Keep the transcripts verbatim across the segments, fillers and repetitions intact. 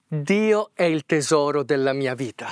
Dio è il tesoro della mia vita.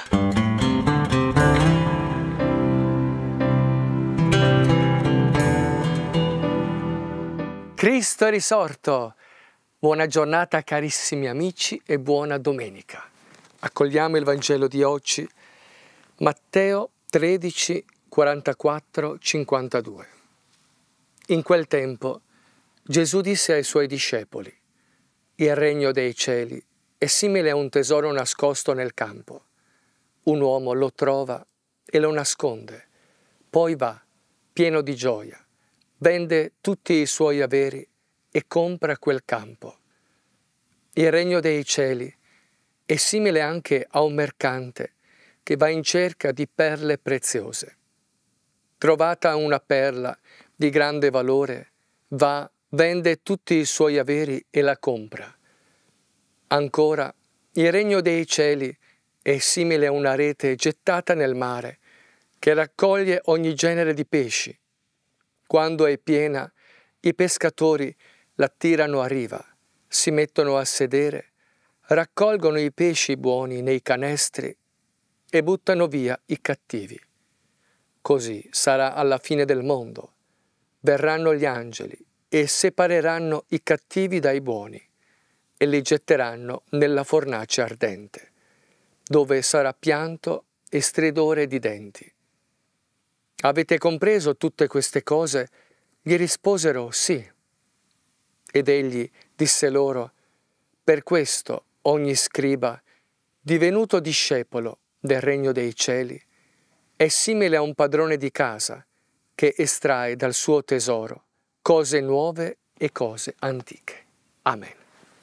Cristo è risorto! Buona giornata carissimi amici e buona domenica. Accogliamo il Vangelo di oggi, Matteo tredici, quarantaquattro, cinquantadue. In quel tempo Gesù disse ai suoi discepoli: il regno dei cieli è simile a un tesoro nascosto nel campo. Un uomo lo trova e lo nasconde, poi va, pieno di gioia, vende tutti i suoi averi e compra quel campo. Il regno dei cieli è simile anche a un mercante che va in cerca di perle preziose. Trovata una perla di grande valore, va, vende tutti i suoi averi e la compra. Ancora, il regno dei cieli è simile a una rete gettata nel mare che raccoglie ogni genere di pesci. Quando è piena, i pescatori la tirano a riva, si mettono a sedere, raccolgono i pesci buoni nei canestri e buttano via i cattivi. Così sarà alla fine del mondo. Verranno gli angeli e separeranno i cattivi dai buoni e li getteranno nella fornace ardente, dove sarà pianto e stridore di denti. Avete compreso tutte queste cose? Gli risposero sì. Ed egli disse loro: per questo ogni scriba, divenuto discepolo del regno dei cieli, è simile a un padrone di casa che estrae dal suo tesoro cose nuove e cose antiche. Amen.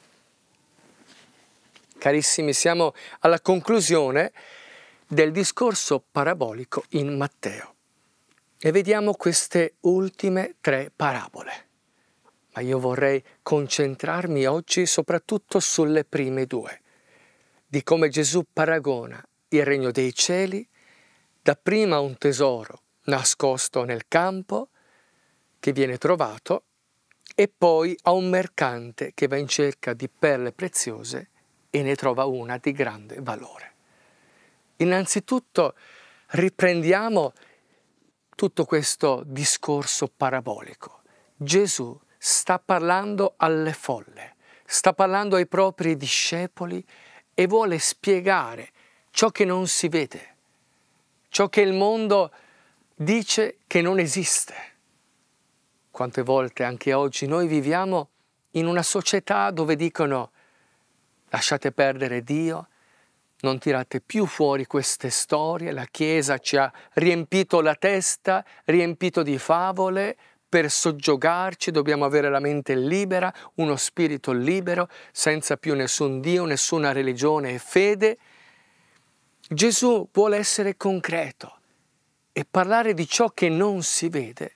Carissimi, siamo alla conclusione del discorso parabolico in Matteo e vediamo queste ultime tre parabole. Ma io vorrei concentrarmi oggi soprattutto sulle prime due, di come Gesù paragona il regno dei cieli dapprima a un tesoro nascosto nel campo che viene trovato e poi a un mercante che va in cerca di perle preziose e ne trova una di grande valore. Innanzitutto riprendiamo tutto questo discorso parabolico. Gesù sta parlando alle folle, sta parlando ai propri discepoli e vuole spiegare ciò che non si vede, ciò che il mondo dice che non esiste. Quante volte anche oggi noi viviamo in una società dove dicono: lasciate perdere Dio, non tirate più fuori queste storie, la Chiesa ci ha riempito la testa, riempito di favole per soggiogarci, dobbiamo avere la mente libera, uno spirito libero, senza più nessun Dio, nessuna religione e fede. Gesù vuole essere concreto e parlare di ciò che non si vede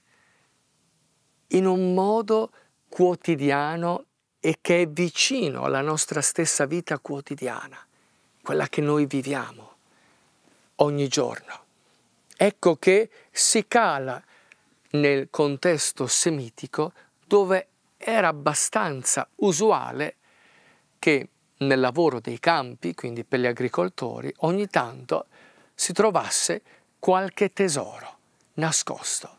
in un modo quotidiano e che è vicino alla nostra stessa vita quotidiana, quella che noi viviamo ogni giorno. Ecco che si cala nel contesto semitico dove era abbastanza usuale che nel lavoro dei campi, quindi per gli agricoltori, ogni tanto si trovasse qualche tesoro nascosto.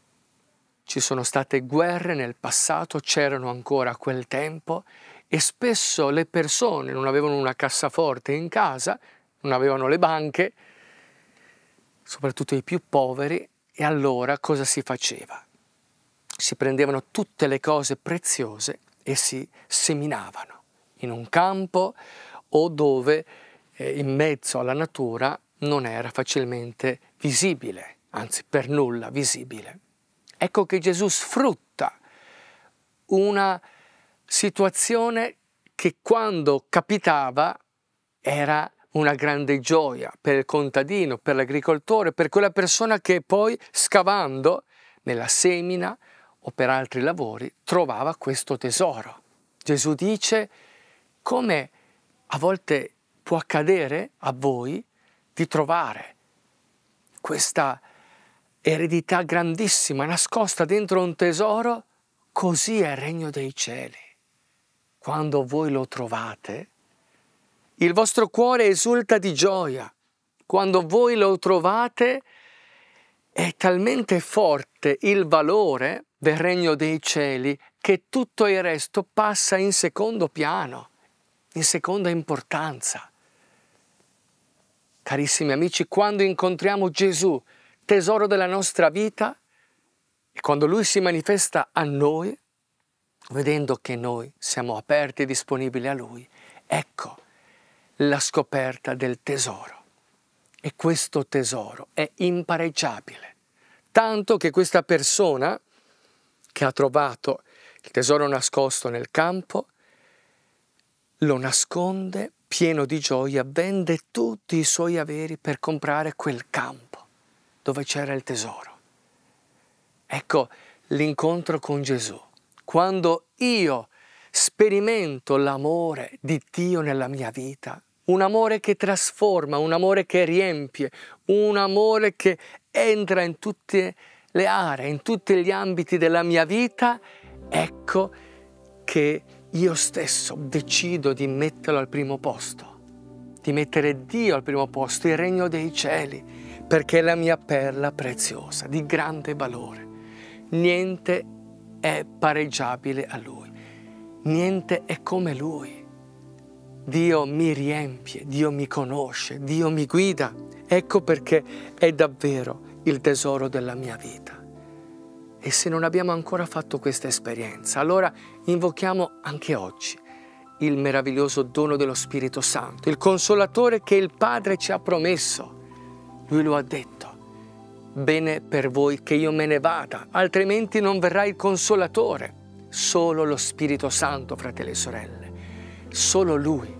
Ci sono state guerre nel passato, c'erano ancora a quel tempo e spesso le persone non avevano una cassaforte in casa, non avevano le banche, soprattutto i più poveri, e allora cosa si faceva? Si prendevano tutte le cose preziose e si seminavano in un campo o dove eh, in mezzo alla natura non era facilmente visibile, anzi per nulla visibile. Ecco che Gesù sfrutta una situazione che quando capitava era una grande gioia per il contadino, per l'agricoltore, per quella persona che poi scavando nella semina o per altri lavori trovava questo tesoro. Gesù dice: come a volte può accadere a voi di trovare questa eredità grandissima nascosta dentro un tesoro, così è il regno dei cieli. Quando voi lo trovate, Il vostro cuore esulta di gioia. Quando voi lo trovate, è talmente forte il valore del regno dei cieli che tutto il resto passa in secondo piano, in seconda importanza. Carissimi amici, quando incontriamo Gesù, tesoro della nostra vita, e quando Lui si manifesta a noi, vedendo che noi siamo aperti e disponibili a Lui, ecco la scoperta del tesoro. E questo tesoro è impareggiabile, tanto che questa persona che ha trovato il tesoro nascosto nel campo, lo nasconde pieno di gioia, vende tutti i suoi averi per comprare quel campo dove c'era il tesoro. Ecco l'incontro con Gesù. Quando io sperimento l'amore di Dio nella mia vita, un amore che trasforma, un amore che riempie, un amore che entra in tutte le aree, in tutti gli ambiti della mia vita, ecco che io stesso decido di metterlo al primo posto, di mettere Dio al primo posto, il regno dei cieli, perché è la mia perla preziosa, di grande valore. Niente è pareggiabile a Lui, niente è come Lui. Dio mi riempie, Dio mi conosce, Dio mi guida. Ecco perché è davvero il tesoro della mia vita. E se non abbiamo ancora fatto questa esperienza, allora invochiamo anche oggi il meraviglioso dono dello Spirito Santo, il Consolatore che il Padre ci ha promesso. Lui lo ha detto: bene per voi che io me ne vada, altrimenti non verrà il Consolatore. Solo lo Spirito Santo, fratelli e sorelle, solo Lui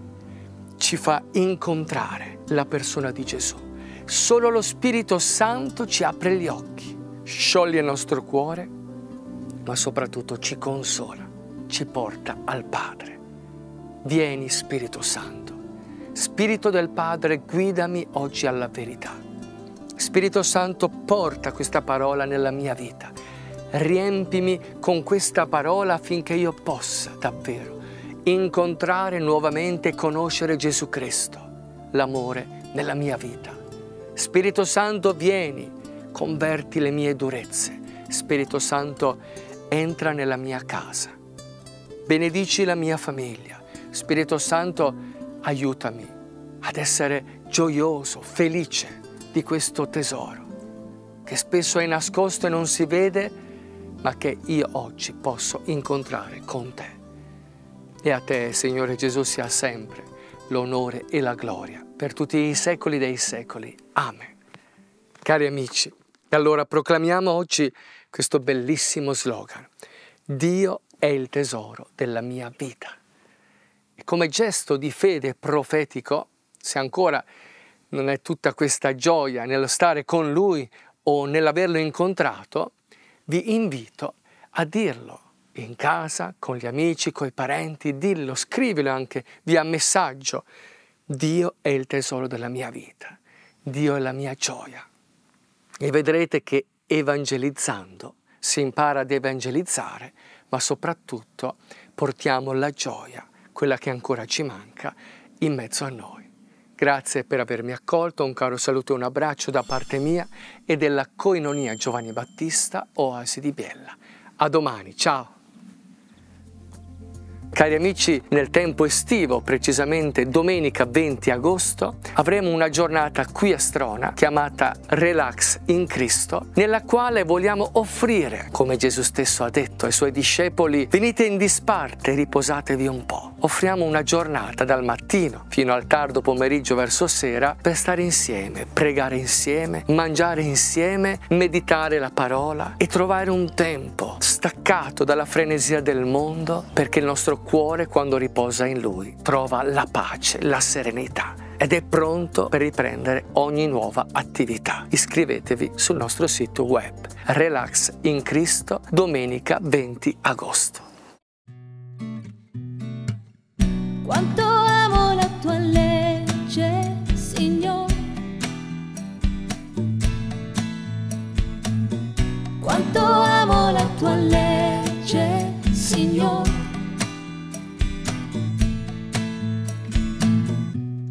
ci fa incontrare la persona di Gesù. Solo lo Spirito Santo ci apre gli occhi, scioglie il nostro cuore, ma soprattutto ci consola, ci porta al Padre. Vieni, Spirito Santo. Spirito del Padre, guidami oggi alla verità. Spirito Santo, porta questa parola nella mia vita. Riempimi con questa parola affinché io possa davvero incontrare nuovamente e conoscere Gesù Cristo, l'amore nella mia vita. Spirito Santo, vieni, converti le mie durezze. Spirito Santo, entra nella mia casa. Benedici la mia famiglia. Spirito Santo, aiutami ad essere gioioso, felice di questo tesoro che spesso è nascosto e non si vede, ma che io oggi posso incontrare con te. E a te, Signore Gesù, sia sempre l'onore e la gloria per tutti i secoli dei secoli. Amen. Cari amici, allora proclamiamo oggi questo bellissimo slogan: Dio è il tesoro della mia vita. E come gesto di fede profetico, se ancora non è tutta questa gioia nello stare con Lui o nell'averlo incontrato, vi invito a dirlo in casa, con gli amici, con i parenti, dillo, scrivilo anche via messaggio. Dio è il tesoro della mia vita, Dio è la mia gioia. E vedrete che evangelizzando si impara ad evangelizzare, ma soprattutto portiamo la gioia, quella che ancora ci manca, in mezzo a noi. Grazie per avermi accolto, un caro saluto e un abbraccio da parte mia e della Koinonia Giovanni Battista, Oasi di Biella. A domani, ciao! Cari amici, nel tempo estivo, precisamente domenica venti agosto, avremo una giornata qui a Strona chiamata Relax in Cristo, nella quale vogliamo offrire, come Gesù stesso ha detto ai Suoi discepoli, venite in disparte e riposatevi un po'. Offriamo una giornata dal mattino fino al tardo pomeriggio verso sera per stare insieme, pregare insieme, mangiare insieme, meditare la parola e trovare un tempo staccato dalla frenesia del mondo, perché il nostro cuore, quando riposa in Lui, trova la pace, la serenità ed è pronto per riprendere ogni nuova attività. Iscrivetevi sul nostro sito web Relax in Cristo, domenica venti agosto. Quanto amo la tua legge, Signore, quanto amo la tua legge, Signore.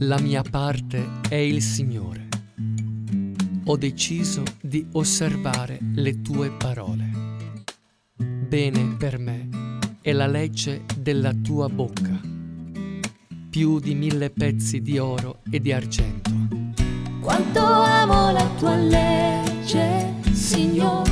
La mia parte è il Signore. Ho deciso di osservare le tue parole. Bene per me è la legge della tua bocca, più di mille pezzi di oro e di argento. Quanto amo la tua legge, Signore.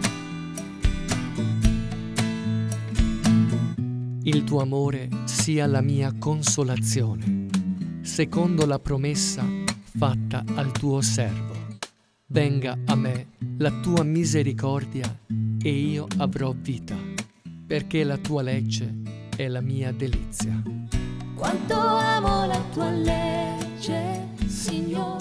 Il tuo amore sia la mia consolazione, secondo la promessa fatta al tuo servo. Venga a me la tua misericordia e io avrò vita, perché la tua legge è la mia delizia. Quanto amo la tua legge, Signore.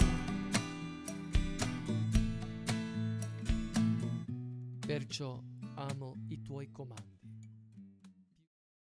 Perciò amo i tuoi comandi.